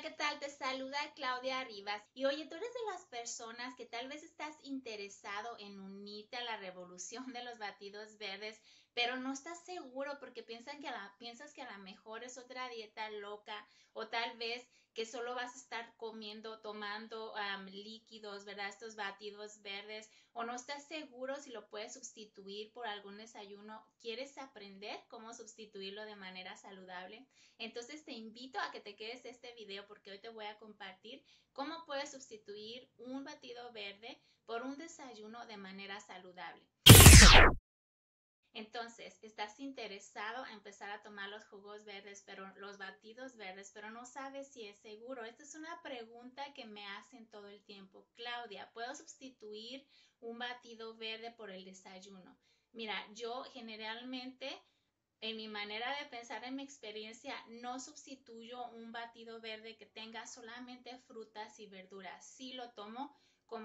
¿qué tal? Te saluda Claudia Rivas. Y oye, tú eres de las personas que tal vez estás interesado en unirte a la revolución de los batidos verdes, pero no estás seguro porque piensas que a lo mejor es otra dieta loca o tal vez que solo vas a estar comiendo, tomando líquidos, ¿verdad? Estos batidos verdes, o no estás seguro si lo puedes sustituir por algún desayuno. ¿Quieres aprender cómo sustituirlo de manera saludable? Entonces te invito a que te quedes este video porque hoy te voy a compartir cómo puedes sustituir un batido verde por un desayuno de manera saludable. Entonces, estás interesado en empezar a tomar los jugos verdes, los batidos verdes, pero no sabes si es seguro. Esta es una pregunta que me hacen todo el tiempo. Claudia, ¿puedo sustituir un batido verde por el desayuno? Mira, yo generalmente en mi manera de pensar, en mi experiencia, no sustituyo un batido verde que tenga solamente frutas y verduras. Sí lo tomo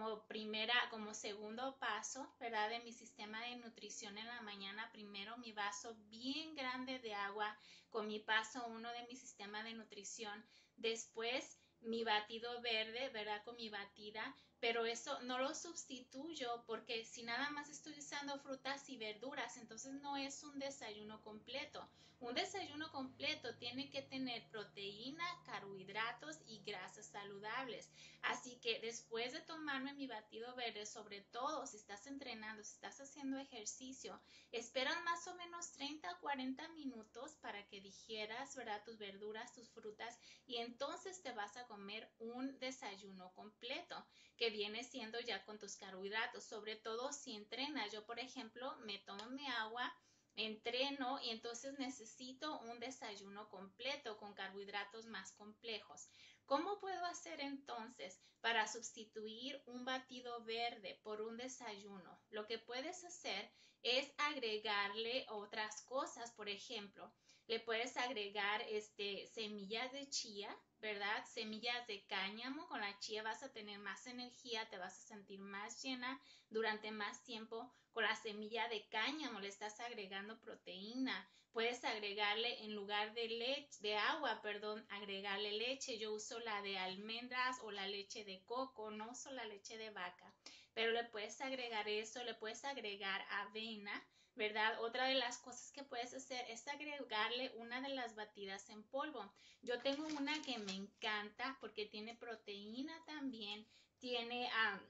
como segundo paso, ¿verdad? De mi sistema de nutrición en la mañana. Primero mi vaso bien grande de agua con mi paso 1 de mi sistema de nutrición. Después mi batido verde, ¿verdad? Con mi batida, pero eso no lo sustituyo porque si nada más estoy usando frutas y verduras, entonces no es un desayuno completo. Un desayuno completo tiene que tener proteína, carbohidratos y grasas saludables. Así que después de tomarme mi batido verde, sobre todo si estás entrenando, si estás haciendo ejercicio, esperan más o menos 30 o 40 minutos para que digieras, ¿verdad? Tus verduras, tus frutas, y entonces te vas a comer un desayuno completo que viene siendo ya con tus carbohidratos, sobre todo si entrenas. Yo, por ejemplo, me tomo mi agua, entreno y entonces necesito un desayuno completo con carbohidratos más complejos. ¿Cómo puedo hacer entonces para sustituir un batido verde por un desayuno? Lo que puedes hacer es agregarle otras cosas. Por ejemplo, le puedes agregar semillas de chía, ¿verdad? Semillas de cáñamo. Con la chía vas a tener más energía, te vas a sentir más llena durante más tiempo. Con la semilla de cáñamo le estás agregando proteína. Puedes agregarle, en lugar de agua, agregarle leche. Yo uso la de almendras o la leche de coco, no uso la leche de vaca. Pero le puedes agregar eso, le puedes agregar avena, ¿verdad? Otra de las cosas que puedes hacer es agregarle una de las batidas en polvo. Yo tengo una que me encanta porque tiene proteína también, tiene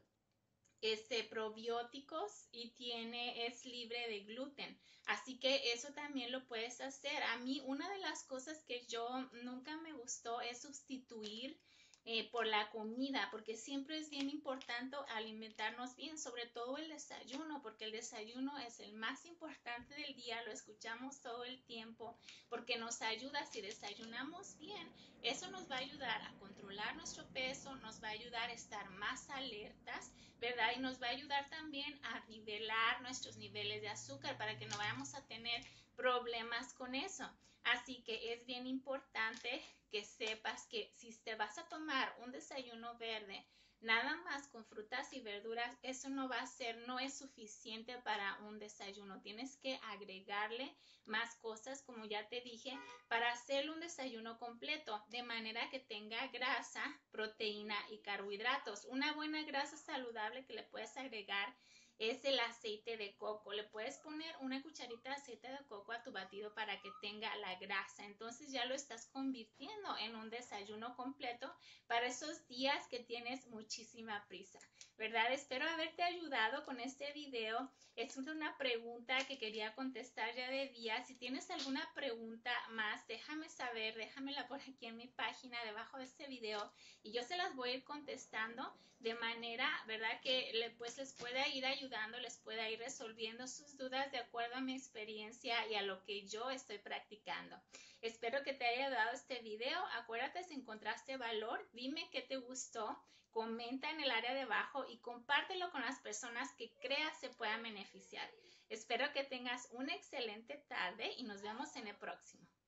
probióticos y es libre de gluten. Así que eso también lo puedes hacer. A mí una de las cosas que yo nunca me gustó es sustituir por la comida, porque siempre es bien importante alimentarnos bien, sobre todo el desayuno, porque el desayuno es el más importante del día, lo escuchamos todo el tiempo, porque nos ayuda. Si desayunamos bien, eso nos va a ayudar a controlar nuestro peso, nos va a ayudar a estar más alertas, ¿verdad? Y nos va a ayudar también a nivelar nuestros niveles de azúcar para que no vayamos a tener problemas con eso. Así que es bien importante que sepas que si te vas a tomar un desayuno verde nada más con frutas y verduras, eso no es suficiente para un desayuno. Tienes que agregarle más cosas, como ya te dije, para hacer un desayuno completo, de manera que tenga grasa, proteína y carbohidratos. Una buena grasa saludable que le puedes agregar es el aceite de coco. Le puedes poner una cucharita de aceite de coco a tu batido para que tenga la grasa. Entonces ya lo estás convirtiendo en un desayuno completo para esos días que tienes muchísima prisa, ¿verdad? Espero haberte ayudado con este video. Es una pregunta que quería contestar ya de día. Si tienes alguna pregunta más, déjame saber, déjamela por aquí en mi página debajo de este video y yo se las voy a ir contestando de manera, ¿verdad? Que les pueda ir ayudando, les pueda ir resolviendo sus dudas de acuerdo a mi experiencia y a lo que yo estoy practicando. Espero que te haya ayudado este video. Acuérdate, si encontraste valor, dime qué te gustó, comenta en el área de abajo y compártelo con las personas que creas se puedan beneficiar. Espero que tengas una excelente tarde y nos vemos en el próximo.